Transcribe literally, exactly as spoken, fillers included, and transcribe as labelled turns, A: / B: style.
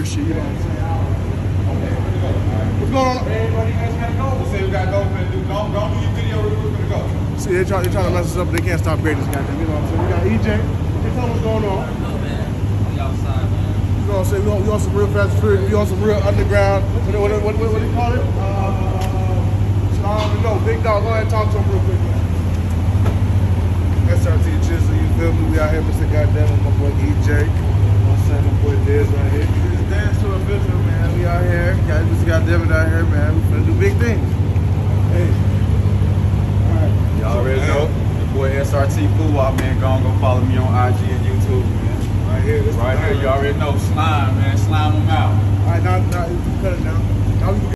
A: weird shit, you know what I'm saying? What's going on?
B: Everybody else gotta go. We say we gotta go, finna do, don't, don't do your video, we're gonna go.
A: See, they're trying, they're trying to mess us up, but they can't stop greatness, goddamn, you know what I'm saying? We got E J. Hey, tell them what's going on.
C: No, man. We outside, man.
A: You know what I'm saying? We on, we on some real fast food, we on some real underground, what, what, what, what, what do you call it? Uh, I don't even know. Big dog, go ahead and talk to him real quick, man. S R T Chisel, you feel me? We out here, Mister Gotdamnit, my boy E J. My son, my boy Diz right here. This dance to official, man. We out here. Got Mister Gotdamnit out here, man. We finna do big things. Hey. Alright.
B: Y'all already know. Your boy S R T Foo out, man. Go on, go follow me on I G and YouTube, man.
A: Right here. This
B: Right here, you already know. Slime, man. Slime them out.
A: Alright, now, now, you cut it down. Now we